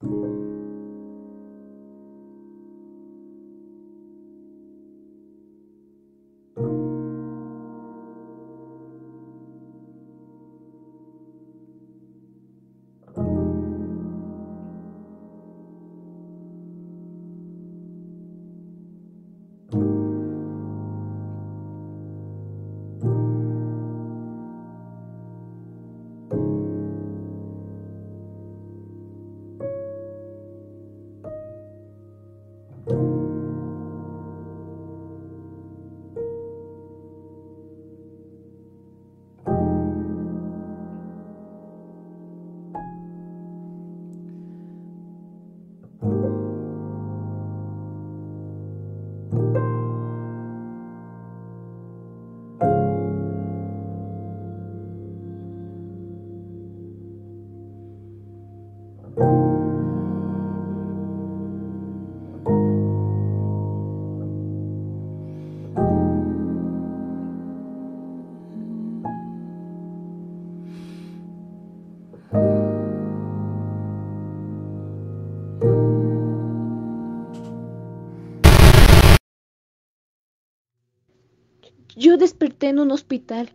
Yo desperté en un hospital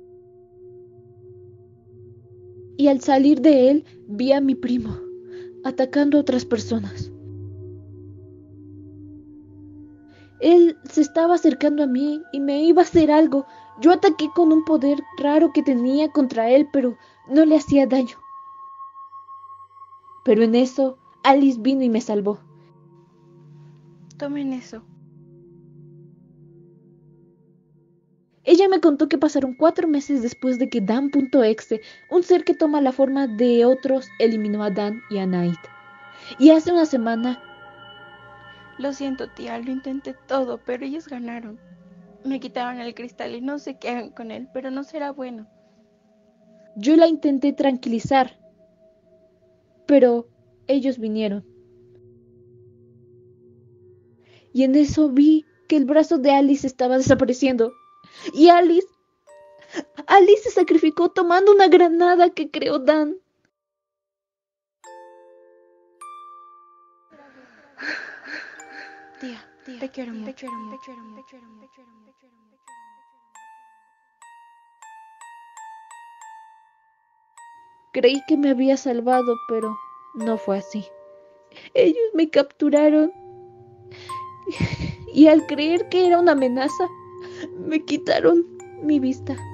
y al salir de él vi a mi primo atacando a otras personas. Él se estaba acercando a mí y me iba a hacer algo. Yo ataqué con un poder raro que tenía contra él, pero no le hacía daño. Pero en eso, Alice vino y me salvó. Tomen eso. Ella me contó que pasaron 4 meses después de que Dan.exe, un ser que toma la forma de otros, eliminó a Dan y a Night. Y hace una semana... Lo siento, tía, lo intenté todo, pero ellos ganaron. Me quitaron el cristal y no sé qué hagan con él, pero no será bueno. Yo la intenté tranquilizar, pero ellos vinieron. Y en eso vi que el brazo de Alice estaba desapareciendo. Y Alice se sacrificó tomando una granada que creó Dan. Tía, te quiero mucho. Creí que me había salvado, pero no fue así. Ellos me capturaron. Y al creer que era una amenaza, me quitaron mi vista.